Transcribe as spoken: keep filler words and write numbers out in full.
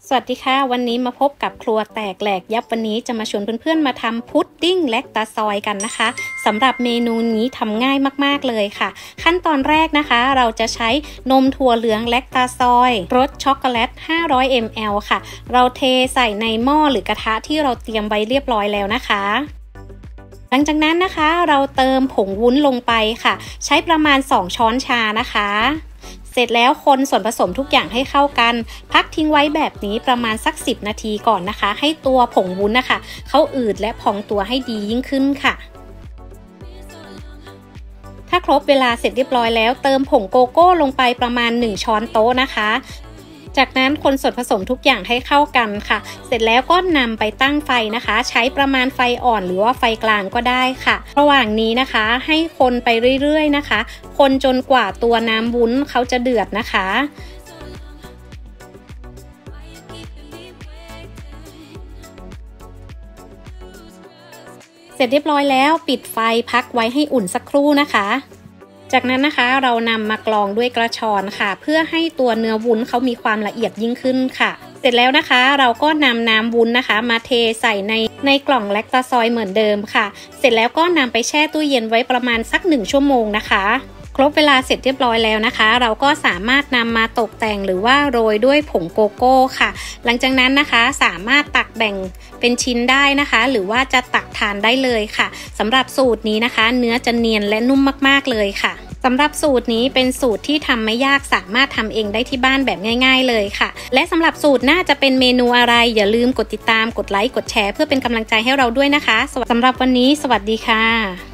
สวัสดีค่ะวันนี้มาพบกับครัวแตกแหลกยับวันนี้จะมาชวนเพื่อนๆมาทำพุดดิ้งแลคตาซอยกันนะคะสำหรับเมนูนี้ทำง่ายมากๆเลยค่ะขั้นตอนแรกนะคะเราจะใช้นมถั่วเหลืองแลคตาซอยรสช็อกโกแลตห้าร้อยมิลลิลิตร ค่ะเราเทใส่ในหม้อหรือกระทะที่เราเตรียมไว้เรียบร้อยแล้วนะคะหลังจากนั้นนะคะเราเติมผงวุ้นลงไปค่ะใช้ประมาณสองช้อนชานะคะเสร็จแล้วคนส่วนผสมทุกอย่างให้เข้ากันพักทิ้งไว้แบบนี้ประมาณสักสิบนาทีก่อนนะคะให้ตัวผงวุ้นนะคะเขาอืดและพองตัวให้ดียิ่งขึ้นค่ะถ้าครบเวลาเสร็จเรียบร้อยแล้วเติมผงโกโก้ลงไปประมาณหนึ่งช้อนโต๊ะนะคะจากนั้นคนส่วนผสมทุกอย่างให้เข้ากันค่ะเสร็จแล้วก็นำไปตั้งไฟนะคะใช้ประมาณไฟอ่อนหรือว่าไฟกลางก็ได้ค่ะระหว่างนี้นะคะให้คนไปเรื่อยๆนะคะคนจนกว่าตัวน้ำวุ้นเขาจะเดือดนะคะเสร็จเรียบร้อยแล้วปิดไฟพักไว้ให้อุ่นสักครู่นะคะจากนั้นนะคะเรานำมากรองด้วยกระชอนค่ะเพื่อให้ตัวเนื้อวุ้นเขามีความละเอียดยิ่งขึ้นค่ะเสร็จแล้วนะคะเราก็นำน้ำวุ้นนะคะมาเทใส่ในในกล่องแลคตาซอยเหมือนเดิมค่ะเสร็จแล้วก็นำไปแช่ตู้เย็นไว้ประมาณสักหนึ่งชั่วโมงนะคะครบเวลาเสร็จเรียบร้อยแล้วนะคะเราก็สามารถนำมาตกแต่งหรือว่าโรยด้วยผงโกโก้ค่ะหลังจากนั้นนะคะสามารถตักแบ่งเป็นชิ้นได้นะคะหรือว่าจะตักทานได้เลยค่ะสำหรับสูตรนี้นะคะเนื้อจะเนียนและนุ่มมากๆเลยค่ะสำหรับสูตรนี้เป็นสูตรที่ทำไม่ยากสามารถทำเองได้ที่บ้านแบบง่ายๆเลยค่ะและสำหรับสูตรน่าจะเป็นเมนูอะไรอย่าลืมกดติดตามกดไลค์กดแชร์เพื่อเป็นกำลังใจให้เราด้วยนะคะสำหรับวันนี้สวัสดีค่ะ